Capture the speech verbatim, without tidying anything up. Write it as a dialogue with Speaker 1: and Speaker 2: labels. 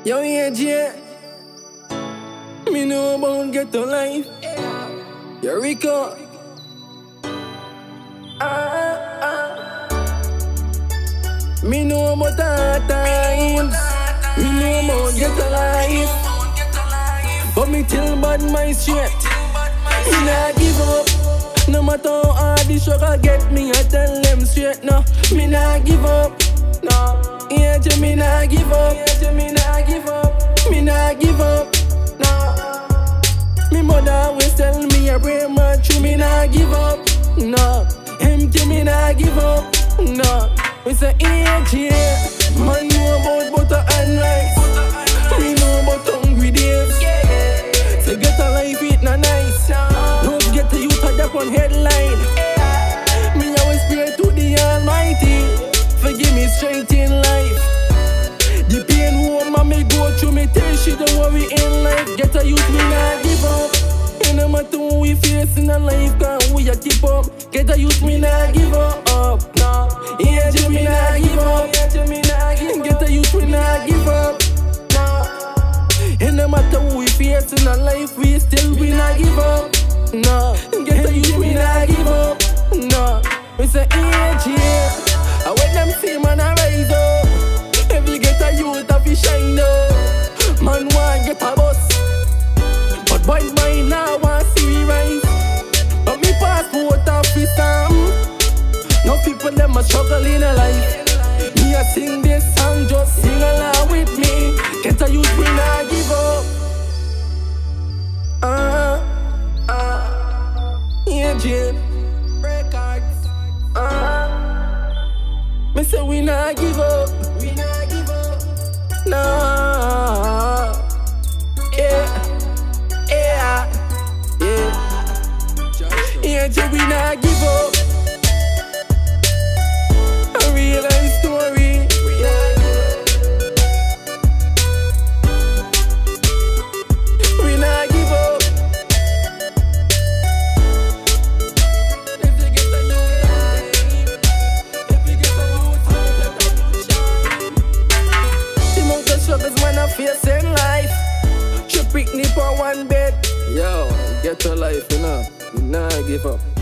Speaker 1: Yo, A J, me know about ghetto life. Yo, Rico. Ah, ah. Me know about hard times. Me know about ghetto life. But me tell bad my straight. Me nah give up. No matter how hard the struggle get me, I tell them straight. No, me nah give up. No, A J, me nah give up. A J, me nah give up. Me nah give up. No, me mother always tell me I pray much. Me nah give up. No, empty, me nah give up. No, we say A J, man know about butter and rice. Me know about hungry days. Say get a life, it not nice. Don't get the youth at that one headline. Me always pray to the Almighty. Forgive me strength in life. The pain woman me go through, me tell she don't worry in life. Get a youth, me not give up. It no matter what we face in a life, cause we a keep up. Get a youth, me not give up. No, A J, me not give up. Get a youth, me not give up. No, it no matter what we face in a life, we still we not give up. No, get a youth, me not give up. No, we say A J. I when them see man a rise up. Every get a youth a fi shine up. Man want get a bus, but boy mine now want see me rise. But me passport a fi stamp. No people them a struggle in a life. Me a sing this song, just sing along with me. Get a youth, we not give up. Ah, ah, A J Records. Ah. Me say we not give up. We not give up. Nah. Yeah. Yeah. Yeah. Yeah, J, we not give up. A real life story. Yeah. We not give up. Man a facing life. She picnic on one bed. Yo, get a life, you know. You nah give up.